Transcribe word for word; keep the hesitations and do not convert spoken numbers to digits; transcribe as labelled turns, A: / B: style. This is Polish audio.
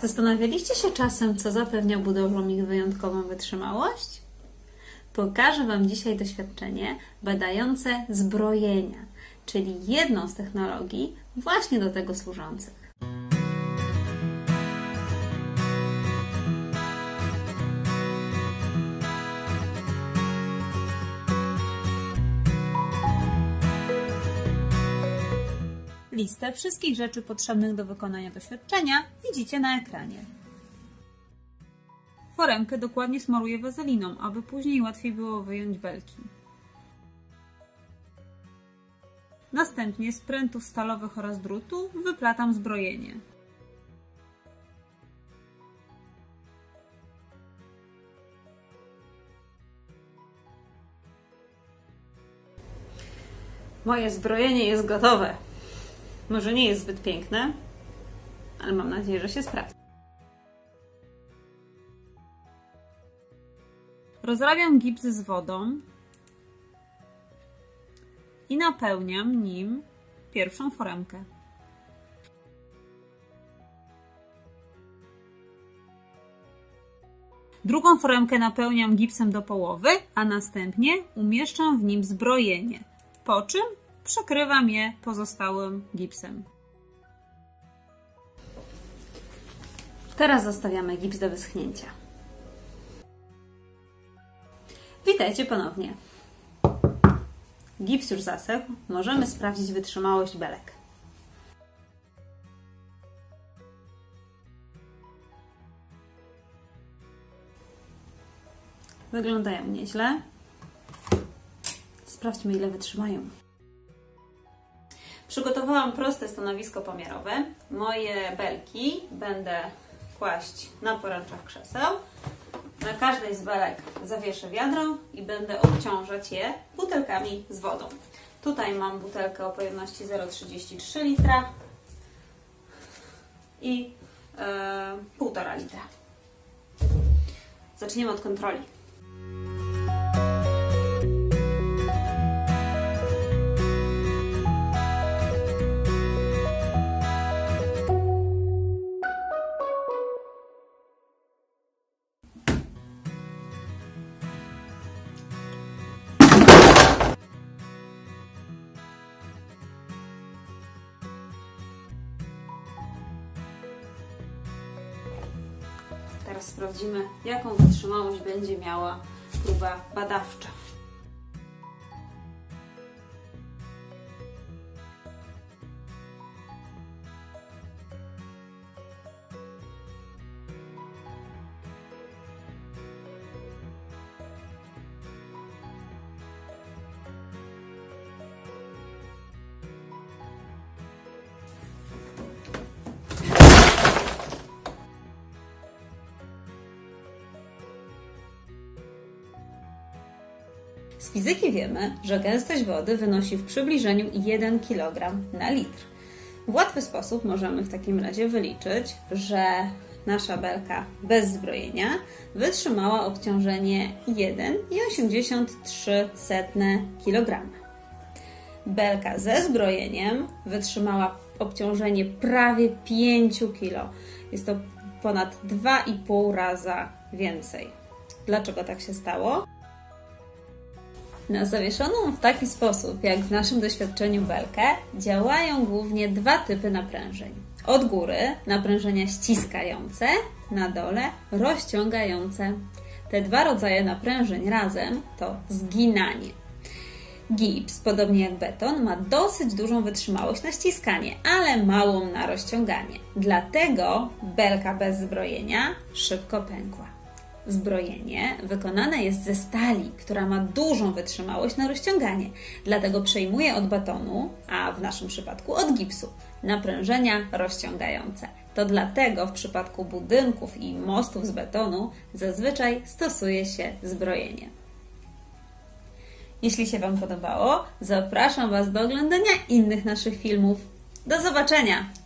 A: Zastanawialiście się czasem, co zapewnia budowlom ich wyjątkową wytrzymałość? Pokażę Wam dzisiaj doświadczenie badające zbrojenia, czyli jedną z technologii właśnie do tego służących. Listę wszystkich rzeczy potrzebnych do wykonania doświadczenia widzicie na ekranie. Foremkę dokładnie smaruję wazeliną, aby później łatwiej było wyjąć belki. Następnie z prętów stalowych oraz drutu wyplatam zbrojenie. Moje zbrojenie jest gotowe. Może nie jest zbyt piękne, ale mam nadzieję, że się sprawdzi. Rozrabiam gips z wodą i napełniam nim pierwszą foremkę. Drugą foremkę napełniam gipsem do połowy, a następnie umieszczam w nim zbrojenie, po czym przekrywam je pozostałym gipsem. Teraz zostawiamy gips do wyschnięcia. Witajcie ponownie. Gips już zasechł. Możemy sprawdzić wytrzymałość belek. Wyglądają nieźle. Sprawdźmy, ile wytrzymają. Przygotowałam proste stanowisko pomiarowe. Moje belki będę kłaść na poręczach krzeseł. Na każdej z belek zawieszę wiadro i będę obciążać je butelkami z wodą. Tutaj mam butelkę o pojemności zero przecinek trzydzieści trzy litra i yy, półtora litra. Zaczniemy od kontroli. Teraz sprawdzimy, jaką wytrzymałość będzie miała próba badawcza. Z fizyki wiemy, że gęstość wody wynosi w przybliżeniu jeden kilogram na litr. W łatwy sposób możemy w takim razie wyliczyć, że nasza belka bez zbrojenia wytrzymała obciążenie jeden przecinek osiemdziesiąt trzy kilograma. Belka ze zbrojeniem wytrzymała obciążenie prawie pięć kilogramów. Jest to ponad dwa i pół raza więcej. Dlaczego tak się stało? Na zawieszoną w taki sposób, jak w naszym doświadczeniu belkę, działają głównie dwa typy naprężeń. Od góry naprężenia ściskające, na dole rozciągające. Te dwa rodzaje naprężeń razem to zginanie. Gips, podobnie jak beton, ma dosyć dużą wytrzymałość na ściskanie, ale małą na rozciąganie. Dlatego belka bez zbrojenia szybko pękła. Zbrojenie wykonane jest ze stali, która ma dużą wytrzymałość na rozciąganie, dlatego przejmuje od betonu, a w naszym przypadku od gipsu, naprężenia rozciągające. To dlatego w przypadku budynków i mostów z betonu zazwyczaj stosuje się zbrojenie. Jeśli się Wam podobało, zapraszam Was do oglądania innych naszych filmów. Do zobaczenia!